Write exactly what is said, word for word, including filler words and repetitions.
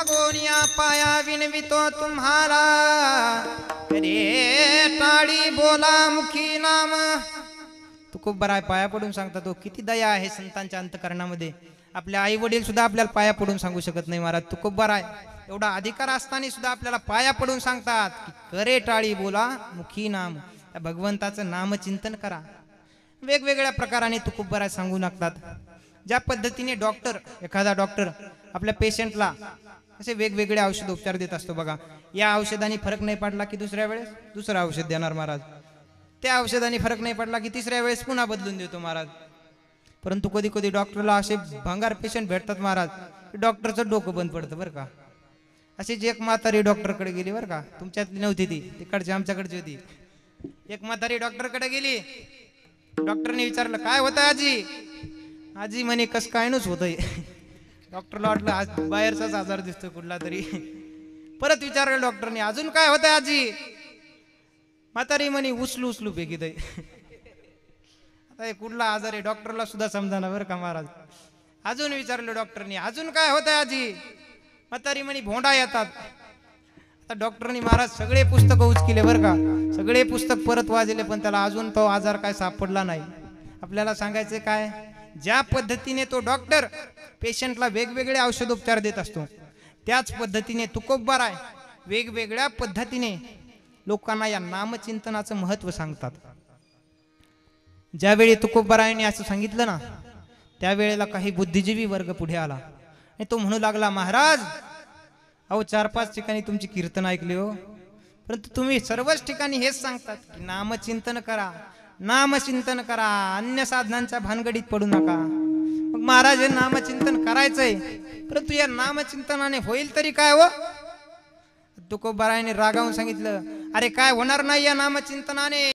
मागोनिया पाया विनवितो तुम्हाला, रे टाळी बोला मुखी नाम। तुकोबराय पाया पडून सांगतात, तो किती दया आहे संतांच्या अंतकरणामध्ये। आपल्या आई वडील सुद्धा आपल्याला पाया पडून सांगू शकत नाही महाराज, तुकोबराय एवढा अधिकार असताना सुद्धा आपल्याला पाया पडून सांगतात की करे टाळी बोला मुखी नाम, त्या भगवंताचं नामचिंतन करा। वेगवेगळ्या प्रकाराने तुकोबराय सांगू लागतात। ज्या पद्धतीने डॉक्टर एखादा डॉक्टर आपल्या पेशंटला असे वेगवेगळे औषध उपचार देत असतो बघा, या औषधाने फरक नाही पडला की दुसऱ्या वेळेस दुसरं औषध देणार महाराज, त्या औषधाने फरक नाही पडला की तिसऱ्या वेळेस पुन्हा बदलून देतो महाराज। परंतु कधी कधी डॉक्टरला असे भंगार पेशंट भेटतात महाराज, डॉक्टरचं डोकं बंद पडतं बरं का। अशी जी एक म्हातारी डॉक्टरकडे गेली बरं का, तुमच्यातली नव्हती ती, तिकडची आमच्याकडची होती। एक म्हातारी डॉक्टरकडे गेली, डॉक्टरने विचारलं काय होतं आजी? आजी म्हणे कस काय नच होतंय। डॉक्टरला वाटलं आज बाहेरचाच आजार दिसतोय कुठला तरी। परत विचारलं डॉक्टरने अजून काय होतंय आजी? म्हातारी म्हणे उचलू उचलू फेकीत आहे। आता कुठला आजार आहे डॉक्टरला सुद्धा समजाना बरं का महाराज। अजून विचारलं डॉक्टरने अजून काय होतंय आजी? म्हातारी म्हणे भोंडा येतात। आता डॉक्टरनी महाराज सगळे पुस्तक उचकिले बरं का, सगळे पुस्तक परत वाजले, पण त्याला अजून तो आजार काय सापडला नाही। आपल्याला सांगायचे काय, ज्या पद्धतीने तो डॉक्टर पेशंटला वेगवेगळे औषधोपचार देत असतो, त्याच पद्धतीने तुकोबराय वेगवेगळ्या पद्धतीने लोकांना या नामचिंतनाचं महत्व सांगतात। ज्यावेळी तुकोबरायने असं सांगितलं ना, त्यावेळेला काही बुद्धिजीवी वर्ग पुढे आला आणि तो म्हणू लागला, महाराज अहो चार पाच ठिकाणी तुमची कीर्तन ऐकली हो, परंतु तुम्ही सर्वच ठिकाणी हेच सांगतात की नामचिंतन करा, नामचिंतन करा, अन्य साधनांच्या भानगडीत पडू नका। मग महाराज हे नामचिंतन करायचंय, परंतु या नामचिंतनाने होईल तरी काय हो? तुकोबरायने रागावून सांगितलं, अरे काय होणार नाही या नामचिंतनाने।